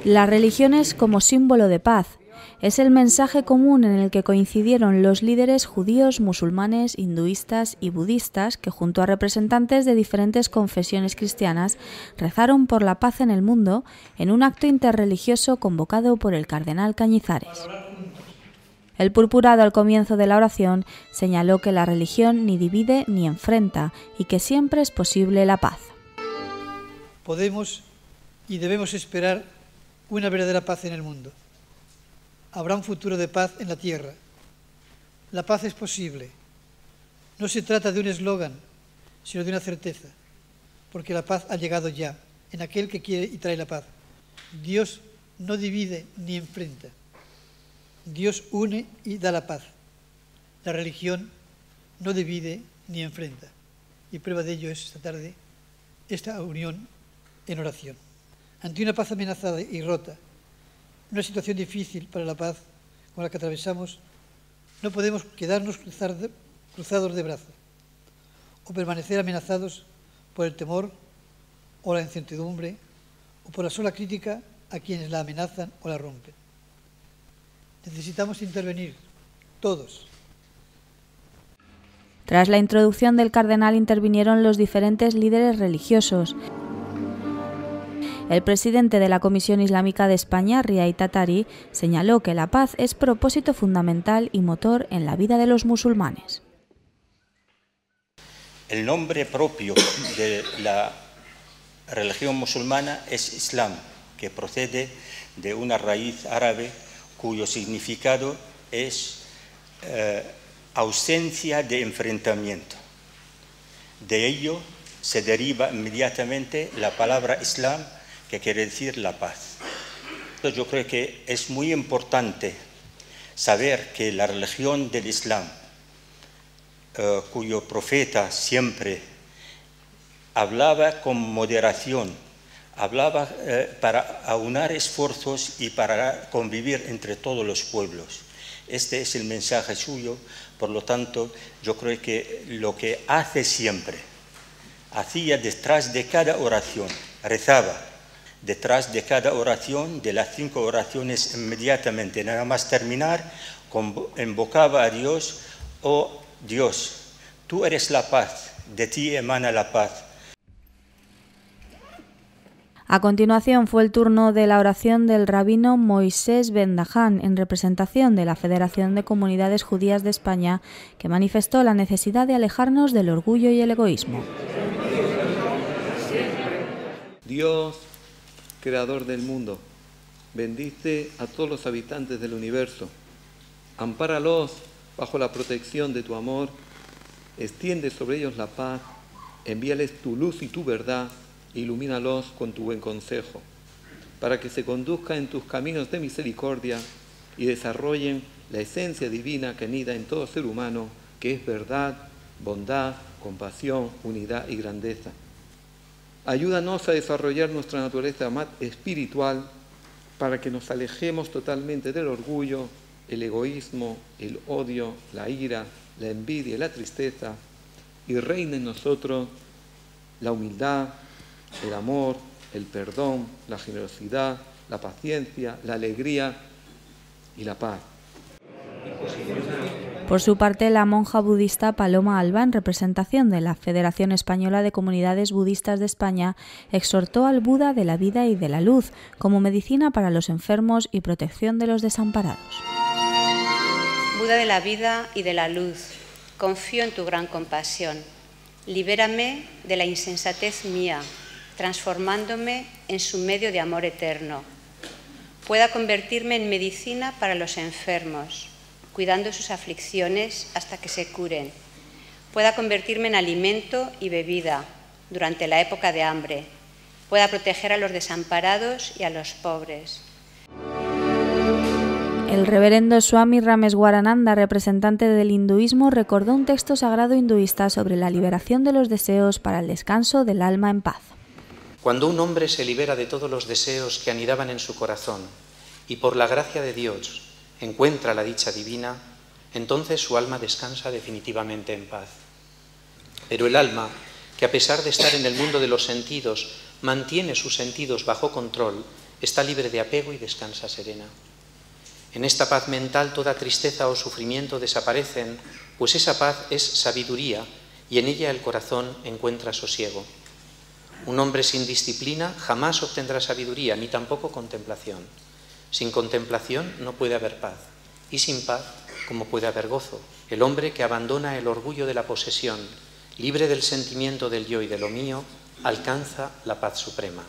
Las religiones como símbolo de paz. Es el mensaje común en el que coincidieron los líderes judíos, musulmanes, hinduistas y budistas que, junto a representantes de diferentes confesiones cristianas, rezaron por la paz en el mundo en un acto interreligioso convocado por el cardenal Cañizares. El purpurado al comienzo de la oración señaló que la religión ni divide ni enfrenta y que siempre es posible la paz. Podemos y debemos esperar una verdadera paz en el mundo. Habrá un futuro de paz en la tierra. La paz es posible. No se trata de un eslogan, sino de una certeza, porque la paz ha llegado ya, en aquel que quiere y trae la paz. Dios no divide ni enfrenta. Dios une y da la paz. La religión no divide ni enfrenta. Y prueba de ello es esta tarde esta unión en oración. Ante una paz amenazada y rota, una situación difícil para la paz con la que atravesamos, no podemos quedarnos cruzados de brazos o permanecer amenazados por el temor o la incertidumbre o por la sola crítica a quienes la amenazan o la rompen. Necesitamos intervenir, todos. Tras la introducción del cardenal intervinieron los diferentes líderes religiosos. El presidente de la Comisión Islámica de España, Riay Tatari, señaló que la paz es propósito fundamental y motor en la vida de los musulmanes. El nombre propio de la religión musulmana es Islam, que procede de una raíz árabe cuyo significado es ausencia de enfrentamiento. De ello se deriva inmediatamente la palabra Islam, que quiere decir la paz. Entonces yo creo que es muy importante saber que la religión del Islam, cuyo profeta siempre hablaba con moderación, hablaba para aunar esfuerzos y para convivir entre todos los pueblos. Este es el mensaje suyo, por lo tanto, yo creo que lo que hace siempre, hacía detrás de cada oración, rezaba detrás de cada oración, de las 5 oraciones inmediatamente, nada más terminar, invocaba a Dios: oh Dios, tú eres la paz, de ti emana la paz. A continuación fue el turno de la oración del rabino Moisés Ben Dahan, en representación de la Federación de Comunidades Judías de España, que manifestó la necesidad de alejarnos del orgullo y el egoísmo. Dios, creador del mundo, bendice a todos los habitantes del universo, ampáralos bajo la protección de tu amor, extiende sobre ellos la paz, envíales tu luz y tu verdad, ilumínalos con tu buen consejo, para que se conduzcan en tus caminos de misericordia y desarrollen la esencia divina que anida en todo ser humano, que es verdad, bondad, compasión, unidad y grandeza. Ayúdanos a desarrollar nuestra naturaleza espiritual para que nos alejemos totalmente del orgullo, el egoísmo, el odio, la ira, la envidia y la tristeza, y reine en nosotros la humildad, el amor, el perdón, la generosidad, la paciencia, la alegría y la paz. Por su parte, la monja budista Paloma Alba, en representación de la Federación Española de Comunidades Budistas de España, exhortó al Buda de la vida y de la luz como medicina para los enfermos y protección de los desamparados. Buda de la vida y de la luz, confío en tu gran compasión. Libérame de la insensatez mía, transformándome en su medio de amor eterno. Pueda convertirme en medicina para los enfermos, cuidando sus aflicciones hasta que se curen. Pueda convertirme en alimento y bebida durante la época de hambre. Pueda proteger a los desamparados y a los pobres. El reverendo Swami Rameswarananda, representante del hinduismo, recordó un texto sagrado hinduista sobre la liberación de los deseos para el descanso del alma en paz. Cuando un hombre se libera de todos los deseos que anidaban en su corazón y por la gracia de Dios encuentra la dicha divina, entonces su alma descansa definitivamente en paz. Pero el alma, que a pesar de estar en el mundo de los sentidos, mantiene sus sentidos bajo control, está libre de apego y descansa serena. En esta paz mental toda tristeza o sufrimiento desaparecen, pues esa paz es sabiduría y en ella el corazón encuentra sosiego. Un hombre sin disciplina jamás obtendrá sabiduría, ni tampoco contemplación. Sin contemplación no puede haber paz, y sin paz, ¿cómo puede haber gozo? El hombre que abandona el orgullo de la posesión, libre del sentimiento del yo y de lo mío, alcanza la paz suprema.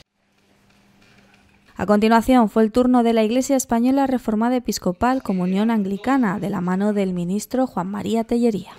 A continuación fue el turno de la Iglesia Española Reformada Episcopal Comunión Anglicana, de la mano del ministro Juan María Tellería.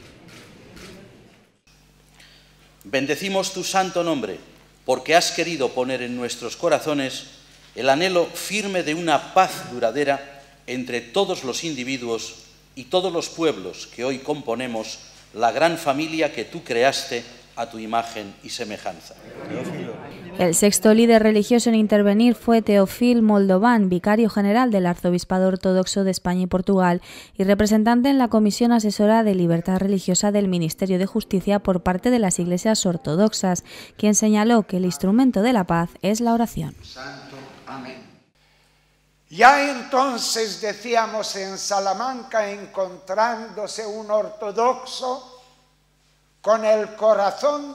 Bendecimos tu santo nombre, porque has querido poner en nuestros corazones el anhelo firme de una paz duradera entre todos los individuos y todos los pueblos que hoy componemos la gran familia que tú creaste a tu imagen y semejanza. El sexto líder religioso en intervenir fue Teófil Moldován, vicario general del Arzobispado Ortodoxo de España y Portugal y representante en la Comisión Asesora de Libertad Religiosa del Ministerio de Justicia por parte de las Iglesias Ortodoxas, quien señaló que el instrumento de la paz es la oración. Santo, amén. Ya entonces decíamos en Salamanca, encontrándose un ortodoxo con el corazón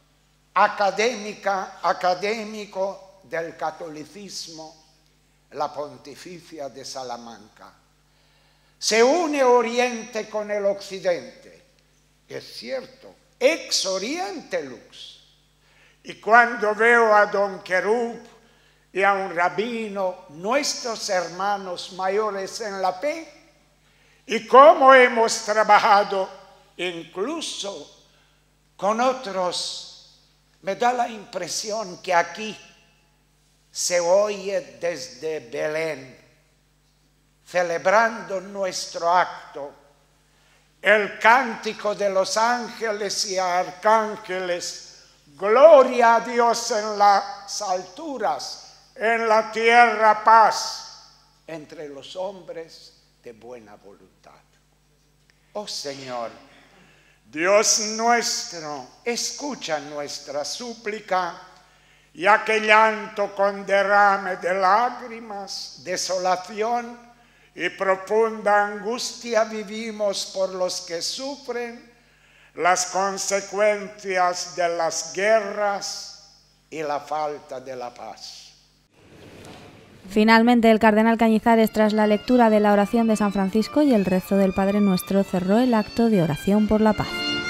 académico del catolicismo, la Pontificia de Salamanca. Se une Oriente con el Occidente, es cierto, ex Oriente lux. Y cuando veo a don Querub y a un rabino, nuestros hermanos mayores en la fe, y cómo hemos trabajado incluso con otros, me da la impresión que aquí se oye desde Belén, celebrando nuestro acto, el cántico de los ángeles y arcángeles, gloria a Dios en las alturas, en la tierra paz, entre los hombres de buena voluntad. Oh Señor, Dios nuestro, escucha nuestra súplica, ya que llanto con derrame de lágrimas, desolación y profunda angustia vivimos por los que sufren las consecuencias de las guerras y la falta de la paz. Finalmente, el cardenal Cañizares, tras la lectura de la oración de San Francisco y el rezo del Padre Nuestro, cerró el acto de oración por la paz.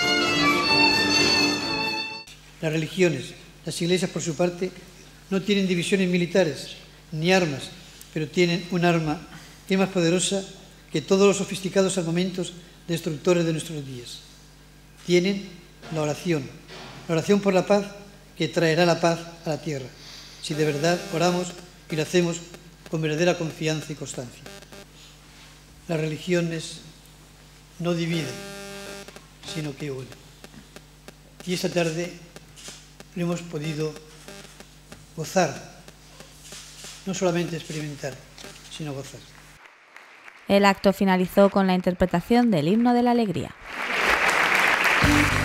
Las religiones, las iglesias por su parte, no tienen divisiones militares ni armas, pero tienen un arma que es más poderosa que todos los sofisticados armamentos destructores de nuestros días. Tienen la oración por la paz que traerá la paz a la tierra, si de verdad oramos y lo hacemos con verdadera confianza y constancia. Las religiones no dividen, sino que unen. Y esta tarde lo hemos podido gozar, no solamente experimentar, sino gozar. El acto finalizó con la interpretación del Himno de la Alegría.